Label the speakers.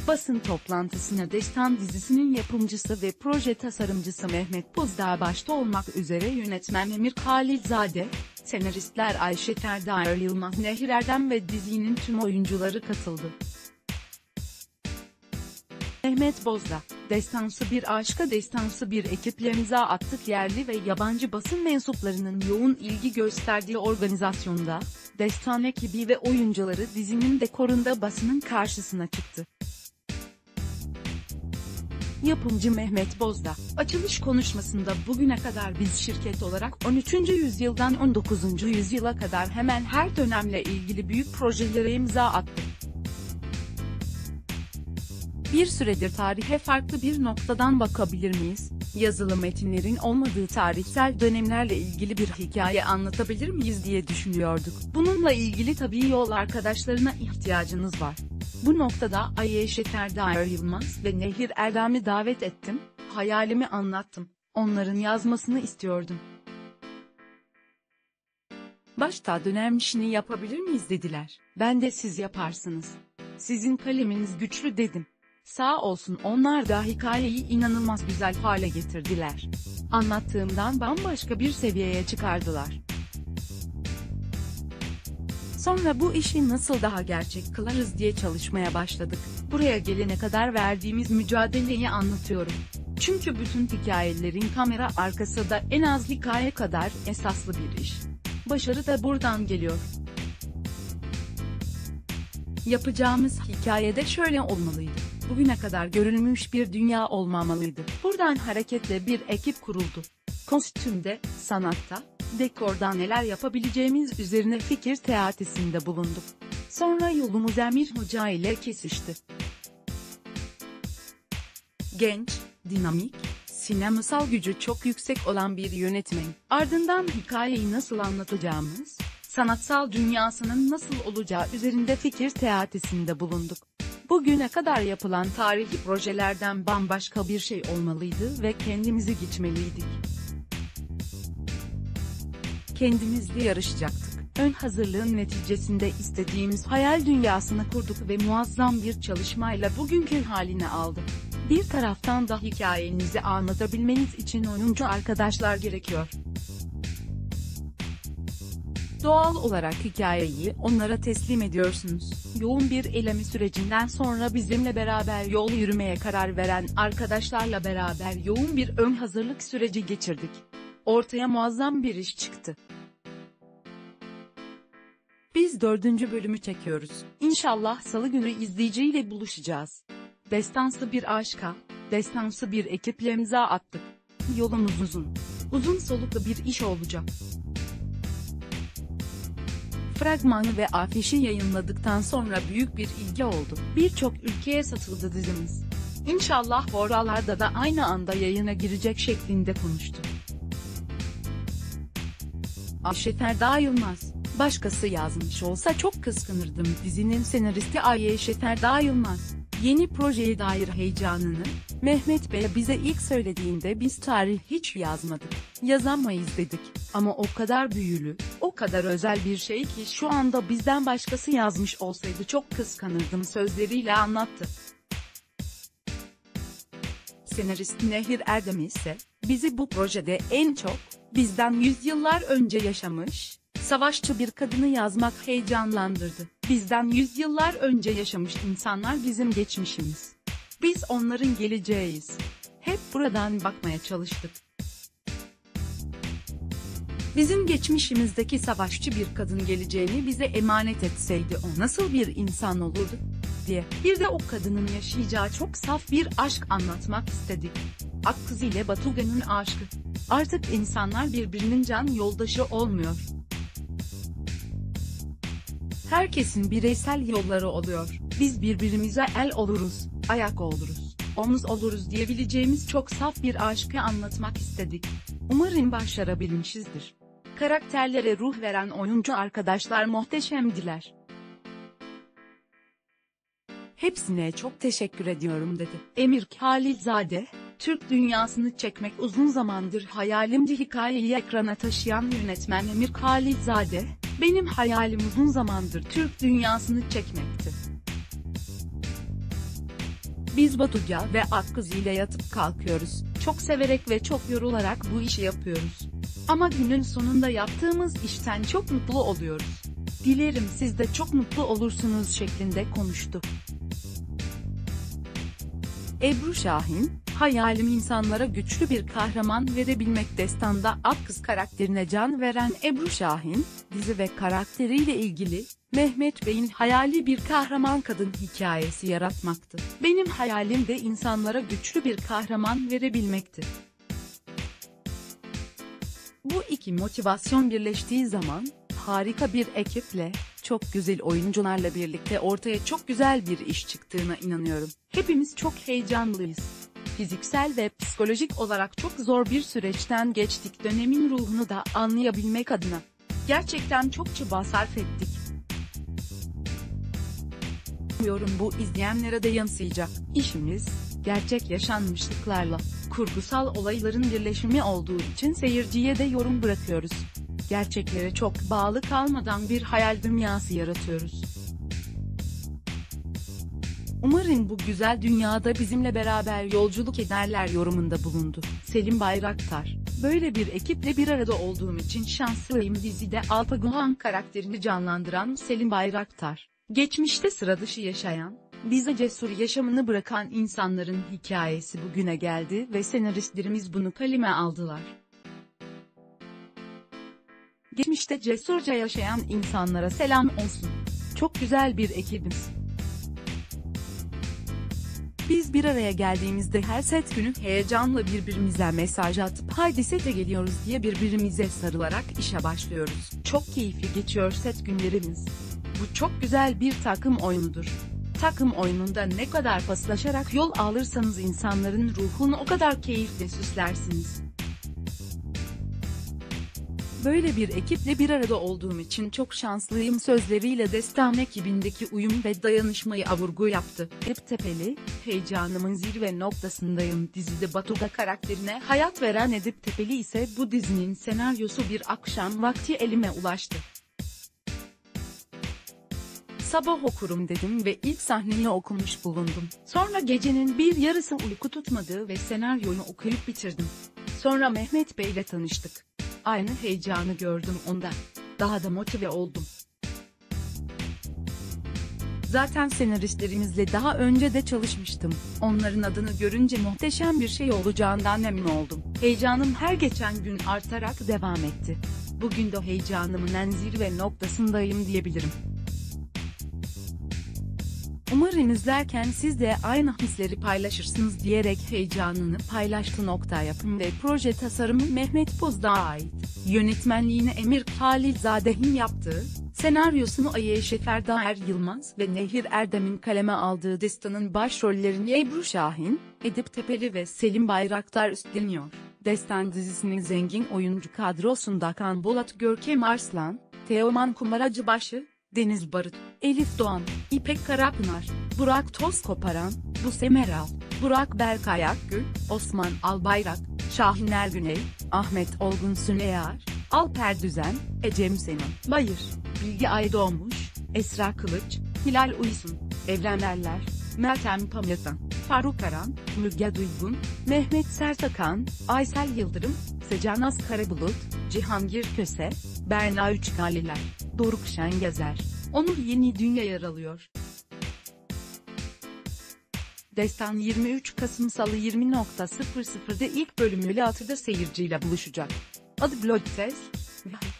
Speaker 1: Basın toplantısına Destan dizisinin yapımcısı ve proje tasarımcısı Mehmet Bozdağ başta olmak üzere yönetmen Emir Halilzade, senaristler Ayşe Ferda Yılmaz, Nehir Erdem ve dizinin tüm oyuncuları katıldı. Mehmet Bozdağ, destansı bir aşka destansı bir ekiple imza attık. Yerli ve yabancı basın mensuplarının yoğun ilgi gösterdiği organizasyonda, Destan ekibi ve oyuncuları dizinin dekorunda basının karşısına çıktı. Yapımcı Mehmet Bozdağ, açılış konuşmasında bugüne kadar biz şirket olarak 13. yüzyıldan 19. yüzyıla kadar hemen her dönemle ilgili büyük projelere imza attık. Bir süredir tarihe farklı bir noktadan bakabilir miyiz? Yazılı metinlerin olmadığı tarihsel dönemlerle ilgili bir hikaye anlatabilir miyiz diye düşünüyorduk. Bununla ilgili tabii yol arkadaşlarına ihtiyacınız var. Bu noktada Ayşe Ferda Yılmaz ve Nehir Erdem'i davet ettim, hayalimi anlattım, onların yazmasını istiyordum. Başta dönem işini yapabilir miyiz dediler. Ben de siz yaparsınız. Sizin kaleminiz güçlü dedim. Sağ olsun onlar da hikayeyi inanılmaz güzel hale getirdiler. Anlattığımdan bambaşka bir seviyeye çıkardılar. Sonra bu işi nasıl daha gerçek kılarız diye çalışmaya başladık. Buraya gelene kadar verdiğimiz mücadeleyi anlatıyorum. Çünkü bütün hikayelerin kamera arkası da en az hikaye kadar esaslı bir iş. Başarı da buradan geliyor. Yapacağımız hikayede şöyle olmalıydı. Bugüne kadar görülmüş bir dünya olmamalıydı. Buradan hareketle bir ekip kuruldu. Kostümde, sanatta, dekorda neler yapabileceğimiz üzerine fikir teatisinde bulunduk. Sonra yolumuz Emir Hoca ile kesişti. Genç, dinamik, sinemasal gücü çok yüksek olan bir yönetmen. Ardından hikayeyi nasıl anlatacağımız, sanatsal dünyasının nasıl olacağı üzerinde fikir teatisinde bulunduk. Bugüne kadar yapılan tarihi projelerden bambaşka bir şey olmalıydı ve kendimizi geçmeliydik. Kendimizle yarışacaktık. Ön hazırlığın neticesinde istediğimiz hayal dünyasını kurduk ve muazzam bir çalışmayla bugünkü halini aldık. Bir taraftan da hikayenizi anlatabilmeniz için oyuncu arkadaşlar gerekiyor. Doğal olarak hikayeyi onlara teslim ediyorsunuz. Yoğun bir eleme sürecinden sonra bizimle beraber yol yürümeye karar veren arkadaşlarla beraber yoğun bir ön hazırlık süreci geçirdik. Ortaya muazzam bir iş çıktı. Biz 4. bölümü çekiyoruz. İnşallah Salı günü izleyiciyle buluşacağız. Destansı bir aşka, destansı bir ekiple imza attık. Yolumuz uzun. Uzun soluklu bir iş olacak. Fragmanı ve afişi yayınladıktan sonra büyük bir ilgi oldu. Birçok ülkeye satıldı dizimiz. İnşallah oralarda da aynı anda yayına girecek şeklinde konuştu. Ayşe Ferda Yılmaz, başkası yazmış olsa çok kıskanırdım. Dizinin senaristi Ayşe Ferda Yılmaz, yeni projeye dair heyecanını, Mehmet Bey bize ilk söylediğinde biz tarih hiç yazmadık, yazamayız dedik. Ama o kadar büyülü, o kadar özel bir şey ki şu anda bizden başkası yazmış olsaydı çok kıskanırdım sözleriyle anlattı. Senarist Nehir Erdem ise, bizi bu projede en çok, bizden yüzyıllar önce yaşamış, savaşçı bir kadını yazmak heyecanlandırdı. Bizden yüzyıllar önce yaşamış insanlar bizim geçmişimiz. Biz onların geleceğiyiz. Hep buradan bakmaya çalıştık. Bizim geçmişimizdeki savaşçı bir kadın geleceğini bize emanet etseydi o nasıl bir insan olurdu, diye. Bir de o kadının yaşayacağı çok saf bir aşk anlatmak istedik. Akkız ile Batugan'ın aşkı. Artık insanlar birbirinin can yoldaşı olmuyor. Herkesin bireysel yolları oluyor. Biz birbirimize el oluruz, ayak oluruz, omuz oluruz diyebileceğimiz çok saf bir aşkı anlatmak istedik. Umarım başarabilmişizdir. Karakterlere ruh veren oyuncu arkadaşlar muhteşemdiler. Hepsine çok teşekkür ediyorum dedi. Emir Halilzade, Türk dünyasını çekmek uzun zamandır hayalimdi. Hikayeyi ekrana taşıyan yönetmen Emir Halilzade, benim hayalim uzun zamandır Türk dünyasını çekmekti. Biz Batuca ve Akkız ile yatıp kalkıyoruz. Çok severek ve çok yorularak bu işi yapıyoruz. Ama günün sonunda yaptığımız işten çok mutlu oluyoruz. Dilerim siz de çok mutlu olursunuz şeklinde konuştu. Ebru Şahin, hayalim insanlara güçlü bir kahraman verebilmek. Destanda Akkız karakterine can veren Ebru Şahin, dizi ve karakteriyle ilgili, Mehmet Bey'in hayali bir kahraman kadın hikayesi yaratmaktı. Benim hayalim de insanlara güçlü bir kahraman verebilmekti. Bu iki motivasyon birleştiği zaman, harika bir ekiple, çok güzel oyuncularla birlikte ortaya çok güzel bir iş çıktığına inanıyorum. Hepimiz çok heyecanlıyız. Fiziksel ve psikolojik olarak çok zor bir süreçten geçtik. Dönemin ruhunu da anlayabilmek adına. Gerçekten çok çaba sarf ettik. Umuyorum bu izleyenlere de yansıyacak. İşimiz, gerçek yaşanmışlıklarla, kurgusal olayların birleşimi olduğu için seyirciye de yorum bırakıyoruz. Gerçeklere çok bağlı kalmadan bir hayal dünyası yaratıyoruz. Umarım bu güzel dünyada bizimle beraber yolculuk ederler yorumunda bulundu. Selim Bayraktar, böyle bir ekiple bir arada olduğum için şanslıyım. Dizide Alpaguhan karakterini canlandıran Selim Bayraktar, geçmişte sıra dışı yaşayan, bize cesur yaşamını bırakan insanların hikayesi bugüne geldi ve senaristlerimiz bunu kaleme aldılar. Geçmişte cesurca yaşayan insanlara selam olsun. Çok güzel bir ekibiz. Biz bir araya geldiğimizde her set günü heyecanla birbirimize mesaj atıp haydi sete geliyoruz diye birbirimize sarılarak işe başlıyoruz. Çok keyifli geçiyor set günlerimiz. Bu çok güzel bir takım oyunudur. Takım oyununda ne kadar paslaşarak yol alırsanız insanların ruhunu o kadar keyifle süslersiniz. Böyle bir ekiple bir arada olduğum için çok şanslıyım sözleriyle Destan ekibindeki uyum ve dayanışmayı vurgu yaptı. Edip Tepeli, heyecanımın zirve noktasındayım. Dizide Batuga karakterine hayat veren Edip Tepeli ise bu dizinin senaryosu bir akşam vakti elime ulaştı. Sabah okurum dedim ve ilk sahneyi okumuş bulundum. Sonra gecenin bir yarısı uyku tutmadı ve senaryoyu okuyup bitirdim. Sonra Mehmet Bey'le tanıştık. Aynı heyecanı gördüm onda. Daha da motive oldum. Zaten senaristlerimizle daha önce de çalışmıştım. Onların adını görünce muhteşem bir şey olacağından emin oldum. Heyecanım her geçen gün artarak devam etti. Bugün de heyecanımın en zirve noktasındayım diyebilirim. Umarım izlerken siz de aynı hisleri paylaşırsınız diyerek heyecanını paylaştı. Yapım ve proje tasarımı Mehmet Bozdağ'a ait. Yönetmenliğini Emir Halilzade'nin yaptığı, senaryosunu Ayşe Ferda Yılmaz ve Nehir Erdem'in kaleme aldığı Destan'ın başrollerini Ebru Şahin, Edip Tepeli ve Selim Bayraktar üstleniyor. Destan dizisinin zengin oyuncu kadrosunda Kan Bolat, Görkem Arslan, Teoman Kumaracıbaşı, Deniz Barut, Elif Doğan, İpek Karapınar, Burak Tozkoparan, Buse Meral, Burak Berkay Akgül, Osman Albayrak, Şahin Ergüney, Ahmet Olgun Süneyar, Alper Düzen, Ecem Senin Bayır, Bilge Aydoğmuş, Esra Kılıç, Hilal Uysun, Evren Erler, Meltem Pamyatan, Faruk Aran, Müge Duygun, Mehmet Sertakan, Aysel Yıldırım, Secanaz Karabulut, Cihangir Köse, Berna Üçkaliler, Doruk Şengezer, Onur Yeni Dünya yer alıyor. Destan 23 Kasım Salı 20.00'da ilk bölümüyle Atı'da seyirciyle buluşacak. Adı Blood Test.